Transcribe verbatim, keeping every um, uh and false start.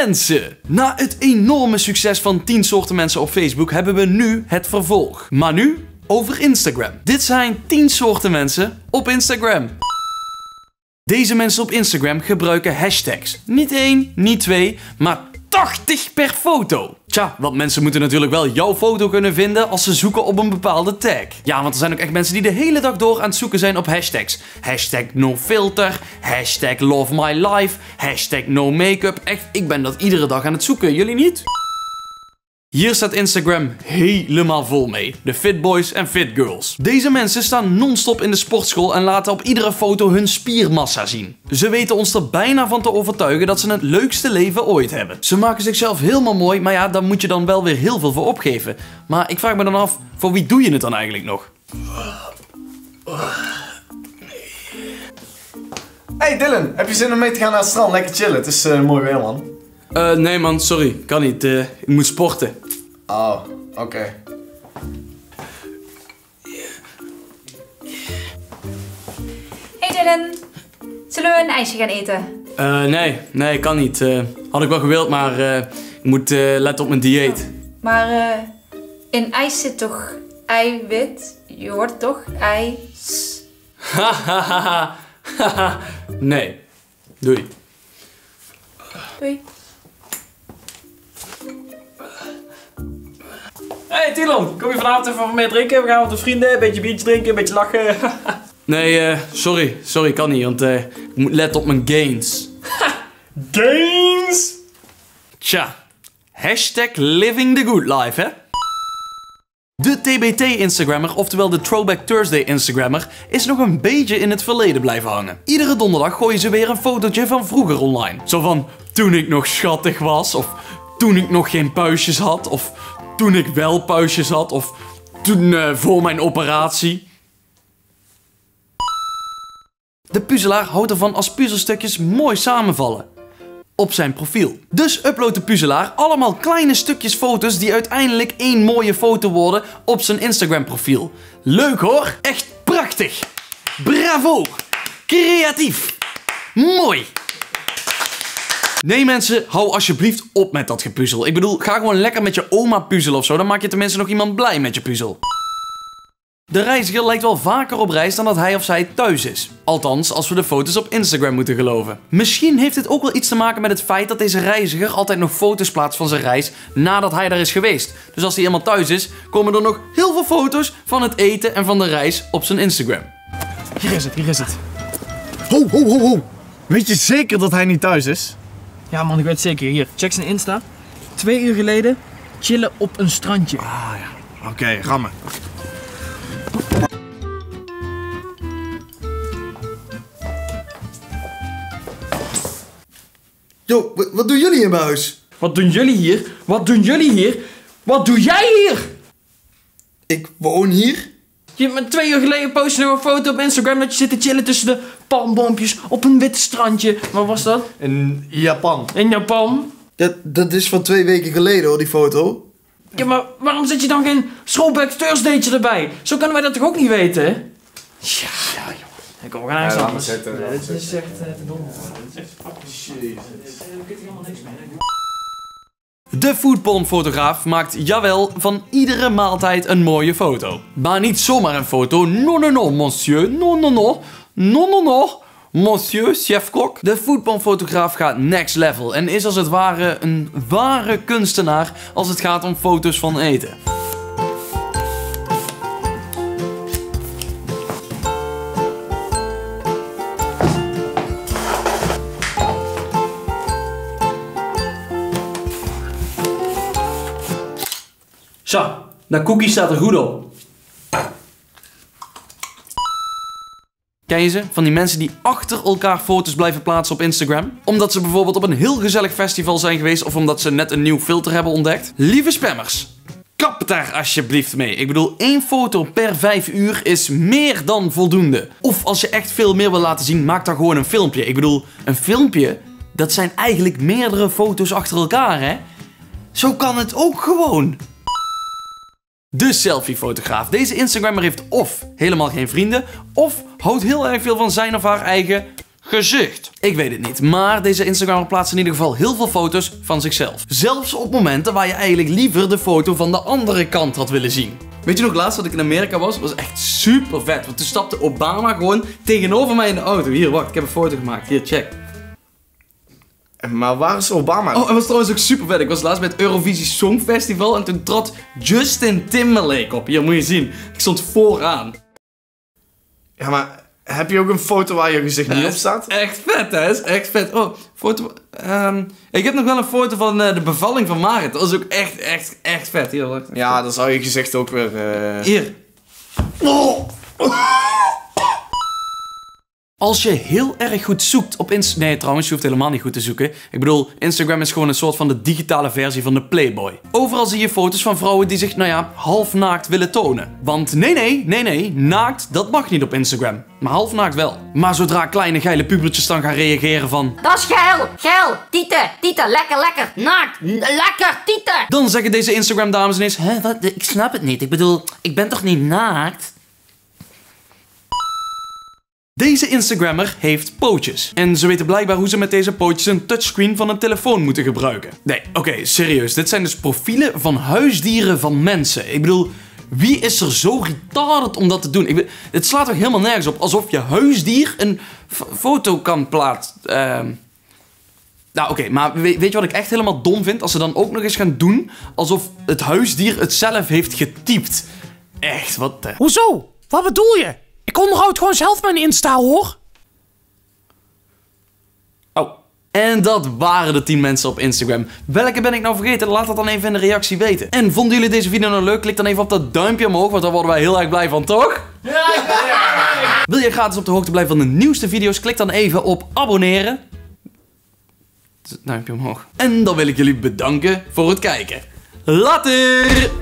mensen. Na het enorme succes van tien soorten mensen op Facebook hebben we nu het vervolg. Maar nu over Instagram. Dit zijn tien soorten mensen op Instagram. Deze mensen op Instagram gebruiken hashtags. Niet één, niet twee, maar tachtig per foto. Tja, want mensen moeten natuurlijk wel jouw foto kunnen vinden als ze zoeken op een bepaalde tag. Ja, want er zijn ook echt mensen die de hele dag door aan het zoeken zijn op hashtags. Hashtag nofilter, hashtag love my life, hashtag no make-up. Echt, ik ben dat iedere dag aan het zoeken, jullie niet? Hier staat Instagram helemaal vol mee. De fit boys en fit girls. Deze mensen staan non-stop in de sportschool en laten op iedere foto hun spiermassa zien. Ze weten ons er bijna van te overtuigen dat ze het leukste leven ooit hebben. Ze maken zichzelf helemaal mooi, maar ja, daar moet je dan wel weer heel veel voor opgeven. Maar ik vraag me dan af, voor wie doe je het dan eigenlijk nog? Hey Dylan, heb je zin om mee te gaan naar het strand? Lekker chillen, het is uh, mooi weer man. Uh, nee man, sorry, kan niet. Uh, ik moet sporten. Oh, oké. Okay. Hey Dylan, zullen we een ijsje gaan eten? Uh, nee, nee, kan niet. Uh, had ik wel gewild, maar uh, ik moet uh, letten op mijn dieet. Maar uh, in ijs zit toch eiwit? Je hoort toch ijs? Hahaha. Nee. Doei. Doei. Hey Tilon, kom je vanavond even van mij drinken? We gaan met de vrienden, een beetje biertje drinken, een beetje lachen. Nee, uh, sorry. Sorry, kan niet, want uh, ik moet letten op mijn gains. Gains? Tja. Hashtag living the good life, hè? De T B T-Instagrammer, oftewel de Throwback Thursday Instagrammer, is nog een beetje in het verleden blijven hangen. Iedere donderdag gooien ze weer een fotootje van vroeger online. Zo van, toen ik nog schattig was, of toen ik nog geen puistjes had, of toen ik wel puistjes had, of toen uh, voor mijn operatie. De puzzelaar houdt ervan als puzzelstukjes mooi samenvallen. Op zijn profiel. Dus uploadt de puzzelaar allemaal kleine stukjes foto's die uiteindelijk één mooie foto worden op zijn Instagram profiel. Leuk hoor, echt prachtig. Bravo, creatief, mooi. Nee mensen, hou alsjeblieft op met dat gepuzzel. Ik bedoel, ga gewoon lekker met je oma puzzelen of zo, dan maak je tenminste nog iemand blij met je puzzel. De reiziger lijkt wel vaker op reis dan dat hij of zij thuis is. Althans, als we de foto's op Instagram moeten geloven. Misschien heeft dit ook wel iets te maken met het feit dat deze reiziger altijd nog foto's plaatst van zijn reis nadat hij daar is geweest. Dus als hij eenmaal thuis is, komen er nog heel veel foto's van het eten en van de reis op zijn Instagram. Hier is het, hier is het. Ho, ho, ho, ho. Weet je zeker dat hij niet thuis is? Ja man, ik weet het zeker. Hier, check zijn Insta. Twee uur geleden, chillen op een strandje. Ah ja, oké, okay, rammen. Yo, wat doen jullie in mijn huis? Wat doen jullie hier? Wat doen jullie hier? Wat doe jij hier? Ik woon hier. Je hebt me twee uur geleden postte nog een foto op Instagram dat je zit te chillen tussen de palmboompjes op een wit strandje. Waar was dat? In Japan. In Japan? Dat, dat is van twee weken geleden hoor, die foto. Ja, maar waarom zet je dan geen Throwback Thursday'tje erbij? Zo kunnen wij dat toch ook niet weten, hè? Ja, ja joh. Ik kom, we gaan ergens anders. Dit is echt uh, dom. Dit is echt fucking helemaal niks mee. De foodpornfotograaf maakt, jawel, van iedere maaltijd een mooie foto. Maar niet zomaar een foto. Non, non, non, monsieur. Non, non, non. Non, non, non. Monsieur, chef-kok. De foodpornfotograaf gaat next level en is als het ware een ware kunstenaar als het gaat om foto's van eten. Zo, dat cookie staat er goed op. Ken je ze? Van die mensen die achter elkaar foto's blijven plaatsen op Instagram? Omdat ze bijvoorbeeld op een heel gezellig festival zijn geweest of omdat ze net een nieuw filter hebben ontdekt? Lieve spammers, kap daar alsjeblieft mee. Ik bedoel, één foto per vijf uur is meer dan voldoende. Of als je echt veel meer wil laten zien, maak dan gewoon een filmpje. Ik bedoel, een filmpje, dat zijn eigenlijk meerdere foto's achter elkaar, hè? Zo kan het ook gewoon. De selfie-fotograaf. Deze Instagrammer heeft of helemaal geen vrienden, of houdt heel erg veel van zijn of haar eigen gezicht? Ik weet het niet, maar deze Instagrammer plaatst in ieder geval heel veel foto's van zichzelf. Zelfs op momenten waar je eigenlijk liever de foto van de andere kant had willen zien. Weet je nog laatst dat ik in Amerika was? Dat was echt super vet. Want toen stapte Obama gewoon tegenover mij in de auto. Hier, wacht, ik heb een foto gemaakt. Hier, check. Maar waar is Obama? Oh, en was trouwens ook super vet. Ik was laatst bij het Eurovisie Songfestival en toen trad Justin Timberlake op. Hier, moet je zien. Ik stond vooraan. Ja, maar heb je ook een foto waar je gezicht niet op staat? Echt vet, hè? Is echt vet. Oh, foto... Um, ik heb nog wel een foto van uh, de bevalling van Marit. Dat was ook echt, echt, echt vet. Hier, wacht. Ja, dan zou je gezicht ook weer... Uh... Hier. Oh. Als je heel erg goed zoekt op Instagram... Nee, trouwens, je hoeft helemaal niet goed te zoeken. Ik bedoel, Instagram is gewoon een soort van de digitale versie van de Playboy. Overal zie je foto's van vrouwen die zich, nou ja, half naakt willen tonen. Want nee, nee, nee, nee, naakt, dat mag niet op Instagram. Maar half naakt wel. Maar zodra kleine geile pubertjes dan gaan reageren van... Dat is geil, geil, tieten, tieten, lekker, lekker, naakt, lekker, tieten. Dan zeggen deze Instagram dames ineens... Hè, wat? Ik snap het niet. Ik bedoel, ik ben toch niet naakt? Deze Instagrammer heeft pootjes. En ze weten blijkbaar hoe ze met deze pootjes een touchscreen van een telefoon moeten gebruiken. Nee, oké, okay, serieus. Dit zijn dus profielen van huisdieren van mensen. Ik bedoel, wie is er zo retarded om dat te doen? Ik bedoel, het slaat toch helemaal nergens op. Alsof je huisdier een foto kan plaatsen. Uh... Nou, oké, okay, maar weet, weet je wat ik echt helemaal dom vind? Als ze dan ook nog eens gaan doen alsof het huisdier het zelf heeft getypt. Echt, wat de... Hoezo? Wat bedoel je? Ik onderhoud gewoon zelf mijn Insta, hoor. Oh. En dat waren de tien mensen op Instagram. Welke ben ik nou vergeten? Laat dat dan even in de reactie weten. En vonden jullie deze video nou leuk? Klik dan even op dat duimpje omhoog, want daar worden wij heel erg blij van, toch? Ja, ja, ja. Wil je gratis op de hoogte blijven van de nieuwste video's? Klik dan even op abonneren. Duimpje omhoog. En dan wil ik jullie bedanken voor het kijken. Later!